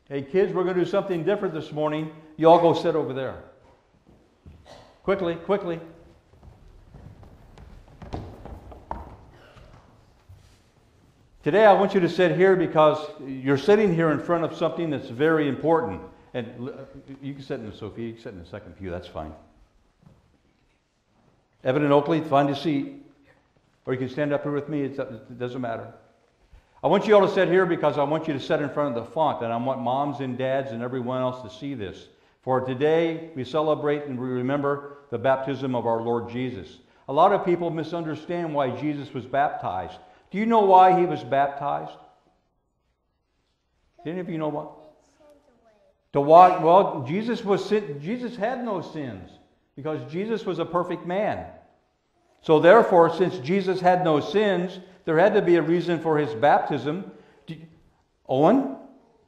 Hey kids, we're going to do something different this morning. You all go sit over there. Quickly, quickly. Today I want you to sit here because you're sitting here in front of something that's very important. And you can sit in the Sophia, you can sit in the second pew, that's fine. Evan and Oakley, find a seat. Or you can stand up here with me, it doesn't matter. I want you all to sit here because I want you to sit in front of the font, and I want moms and dads and everyone else to see this. For today we celebrate and we remember the baptism of our Lord Jesus. A lot of people misunderstand why Jesus was baptized. Do you know why he was baptized? Do any of you know why? To what? Well, Jesus had no sins because Jesus was a perfect man. So therefore, since Jesus had no sins, there had to be a reason for his baptism. Owen?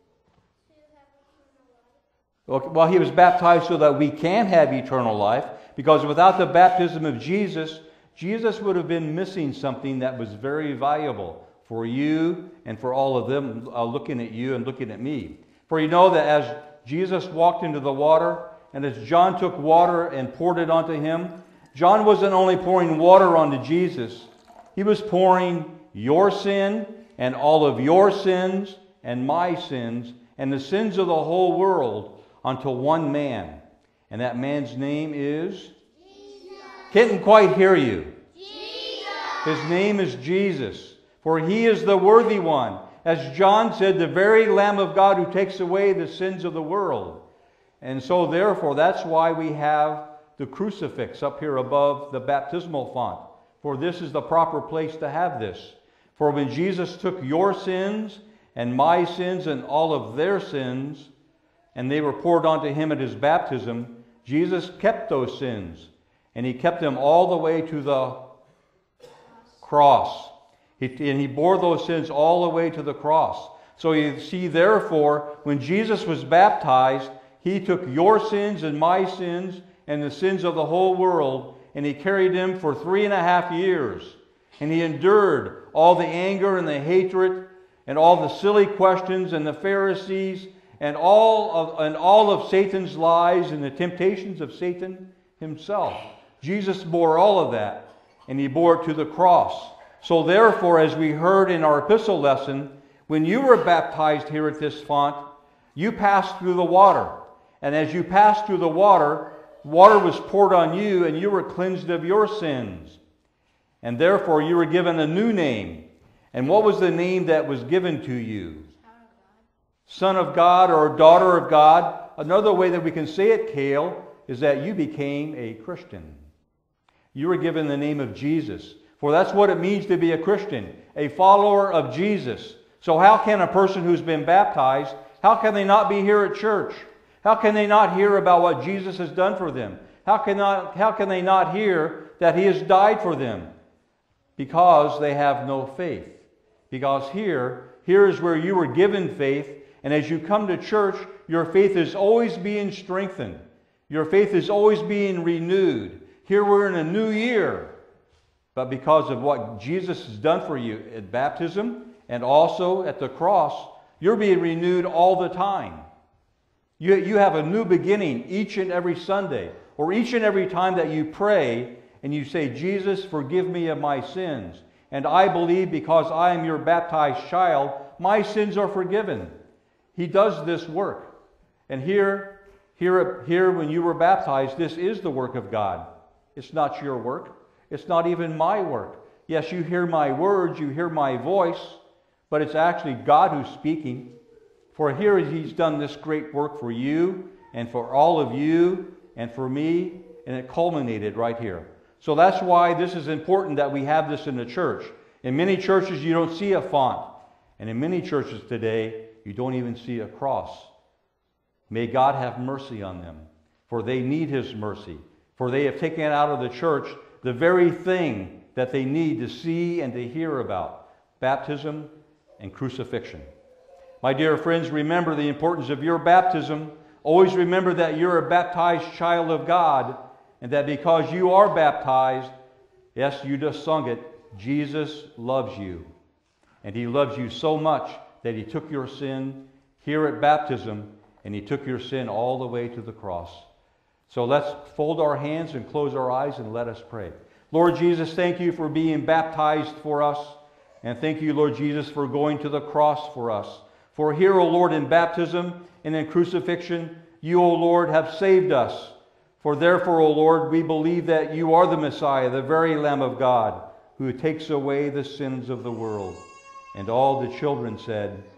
Well, he was baptized so that we can have eternal life, because without the baptism of Jesus, Jesus would have been missing something that was very valuable for you and for all of them looking at you and looking at me. For you know that as Jesus walked into the water, and as John took water and poured it onto him, John wasn't only pouring water onto Jesus, he was pouring your sin and all of your sins and my sins and the sins of the whole world onto one man. And that man's name is? Jesus. Couldn't quite hear you. Jesus. His name is Jesus. For he is the worthy one. As John said, the very Lamb of God who takes away the sins of the world. And so therefore, that's why we have the crucifix up here above the baptismal font. For this is the proper place to have this. For when Jesus took your sins and my sins and all of their sins, and they were poured onto him at his baptism, Jesus kept those sins. And he kept them all the way to the cross. And he bore those sins all the way to the cross. So you see, therefore, when Jesus was baptized, he took your sins and my sins and the sins of the whole world, and he carried them for 3.5 years. And he endured all the anger and the hatred and all the silly questions and the Pharisees and all of Satan's lies and the temptations of Satan himself. Jesus bore all of that, and he bore it to the cross. So therefore, as we heard in our epistle lesson, when you were baptized here at this font, you passed through the water. And as you passed through the water was poured on you, and you were cleansed of your sins. And therefore you were given a new name. And what was the name that was given to you? Son of God or daughter of God. Another way that we can say it, Cale, is that you became a Christian. You were given the name of Jesus. For that's what it means to be a Christian, a follower of Jesus. So how can a person who's been baptized, how can they not be here at church? How can they not hear about what Jesus has done for them? How can they not hear that he has died for them? Because they have no faith. Because here is where you were given faith, and as you come to church, your faith is always being strengthened. Your faith is always being renewed. Here we're in a new year. But because of what Jesus has done for you at baptism and also at the cross, you're being renewed all the time. You have a new beginning each and every Sunday, or each and every time that you pray and you say, Jesus, forgive me of my sins. And I believe because I am your baptized child, my sins are forgiven. He does this work. And here when you were baptized, this is the work of God. It's not your work. It's not even my work. Yes, you hear my words, you hear my voice, but it's actually God who's speaking. For here he's done this great work for you and for all of you and for me, and it culminated right here. So that's why this is important that we have this in the church. In many churches you don't see a font, and in many churches today you don't even see a cross. May God have mercy on them, for they need his mercy. For they have taken out of the church the very thing that they need to see and to hear about: baptism and crucifixion. My dear friends, remember the importance of your baptism. Always remember that you're a baptized child of God, and that because you are baptized, yes, you just sung it, Jesus loves you. And he loves you so much that he took your sin, here at baptism, and he took your sin all the way to the cross. So let's fold our hands and close our eyes and let us pray. Lord Jesus, thank you for being baptized for us. And thank you, Lord Jesus, for going to the cross for us. For here, O Lord, in baptism and in crucifixion, you, O Lord, have saved us. For therefore, O Lord, we believe that you are the Messiah, the very Lamb of God, who takes away the sins of the world. And all the children said,